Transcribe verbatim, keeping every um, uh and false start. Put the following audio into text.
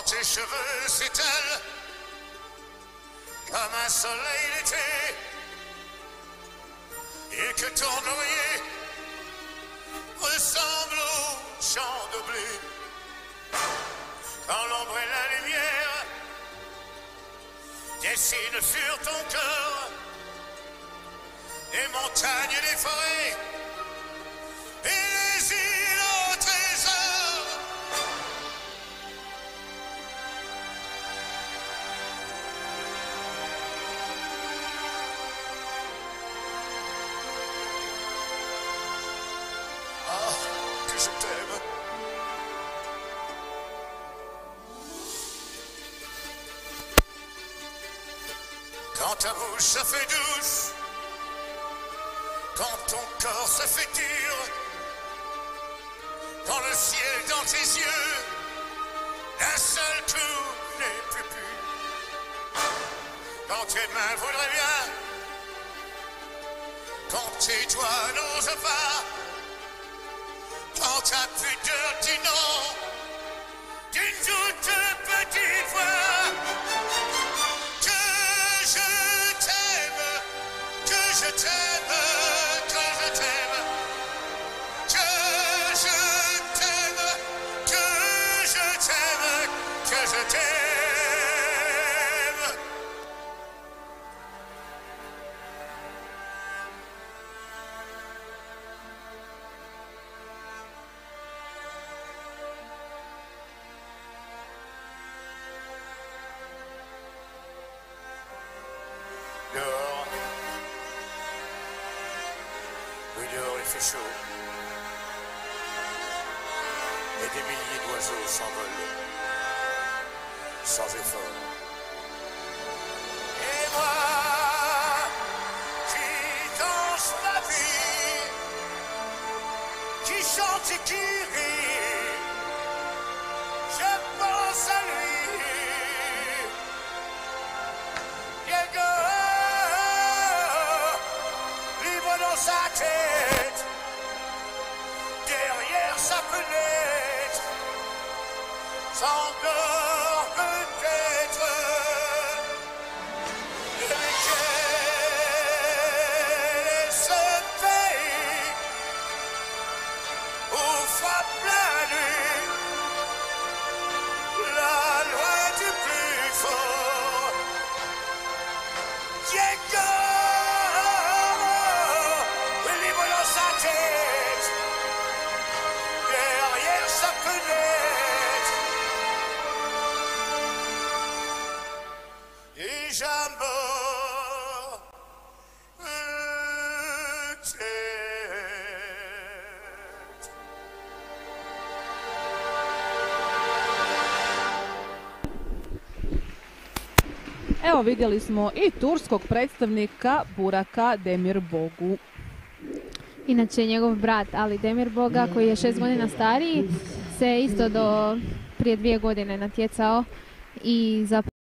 tes cheveux s'étalent comme un soleil d'été et que ton oreiller ressemble au champ de blé. Quand l'ombre et la lumière dessinent sur ton cœur des montagnes et des forêts et les îles au trésor. Ah, que je t'aime. Quand ta bouche se fait douce, quand ton corps se fait dur, quand le ciel dans tes yeux, d'un seul coup n'est plus pur. Quand tes mains voudraient bien, quand tes doigts n'osent pas, quand ta pudeur dit non, d'une toute petite voix, que je t'aime, que je t'aime, que je t'aime, que je t'aime, que je t'aime, que je t'aime. Dehors, oui, dehors il fait chaud et des milliers d'oiseaux s'envolent sans effort. Et moi qui danse ma vie, qui chante et qui rit, je pense à lui. Diego, libre dans sa tête, derrière sa fenêtre, s'endort peut-être. Et quel est ce pays où frappe la nuit la loi du plus fort? Diego, libre dans sa tête, derrière sa fenêtre, et jamais tête. Evo, vidjeli smo i turskog predstavnika Buraka Demirbogu. Inače, njegov brat Ali Demirboga, koji je šest godina stariji, se isto do prije dvije godine natjecao i zapravo